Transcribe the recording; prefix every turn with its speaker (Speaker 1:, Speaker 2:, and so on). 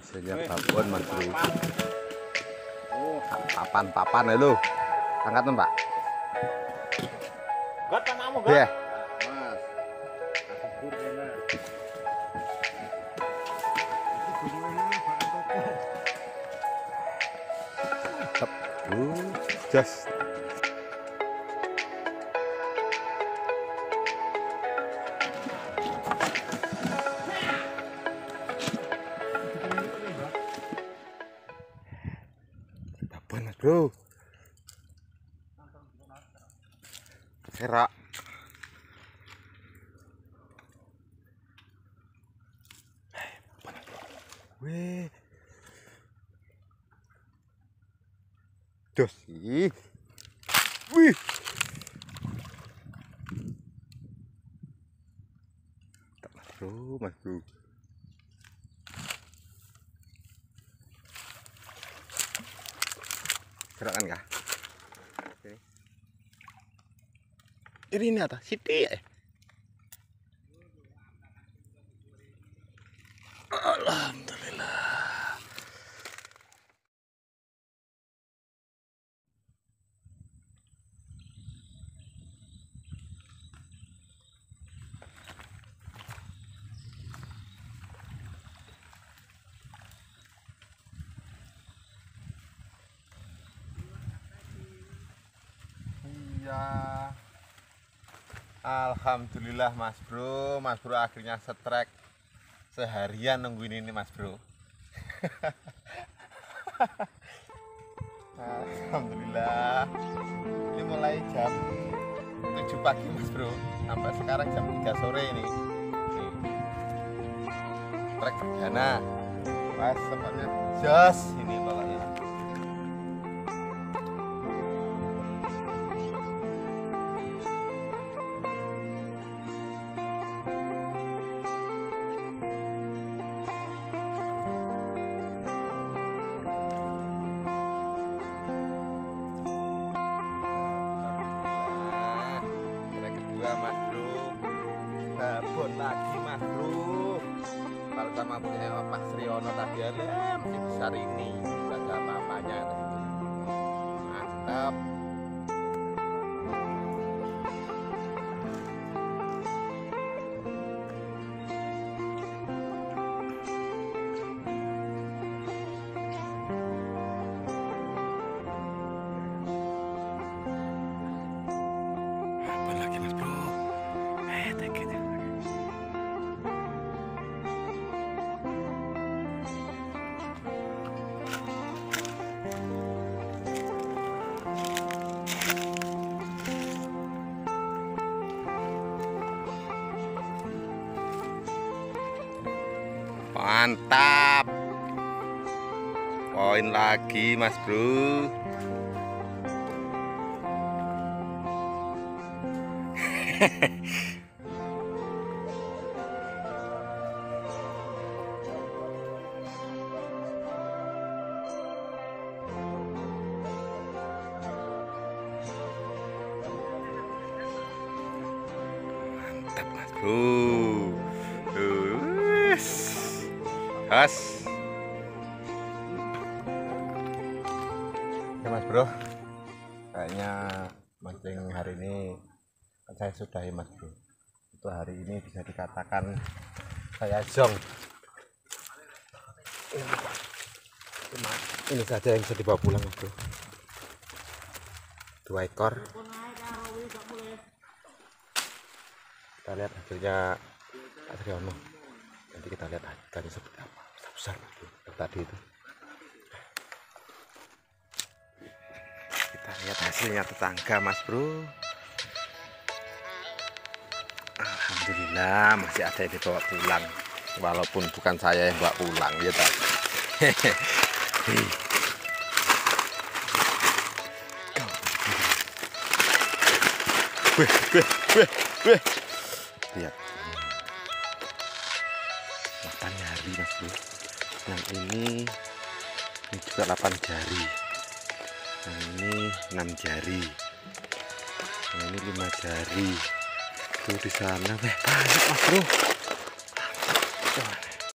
Speaker 1: hasilnya babon mas bro. Papan ya lu, angkat pak.
Speaker 2: Gat anakmu
Speaker 1: Ya.
Speaker 2: Mas.
Speaker 1: Just. Babon mas bro. Kerak. Wih. Dos sih. Wih. Mas bro. Gerakan kah? Ini atas siti ya. Alhamdulillah. Iya. Alhamdulillah mas bro akhirnya setrek seharian nungguin ini mas bro. Alhamdulillah ini mulai jam 7 pagi mas bro sampai sekarang jam 3 sore ini. Trek perdana pas tempatnya jos ini pokoknya. Mas bro, babon lagi mas bro. Kalau sama punya Pak Sriono tadi ada masih besar ini, nggak ada apa-apanya. Mantap. Apa lagi mas bro? Mantap. Poin lagi mas bro. Mantap mas bro. Has. Ya mas bro, kayaknya mancing hari ini saya sudahi mas bro. Untuk hari ini bisa dikatakan saya zong. Ini saja yang bisa dibawa pulang mas bro. 2 ekor. Kita lihat hasilnya Pak Sriono. Nanti kita lihat hasilnya seperti apa. Besar tadi itu. Kita lihat hasilnya tetangga mas bro. Alhamdulillah masih ada yang dibawa pulang, walaupun bukan saya yang bawa pulang ya tak. Weh. Lihat. Makan jari mas bro. Yang ini juga 8 jari. Yang ini 6 jari. Yang ini 5 jari. Tuh di sana banyak mas bro.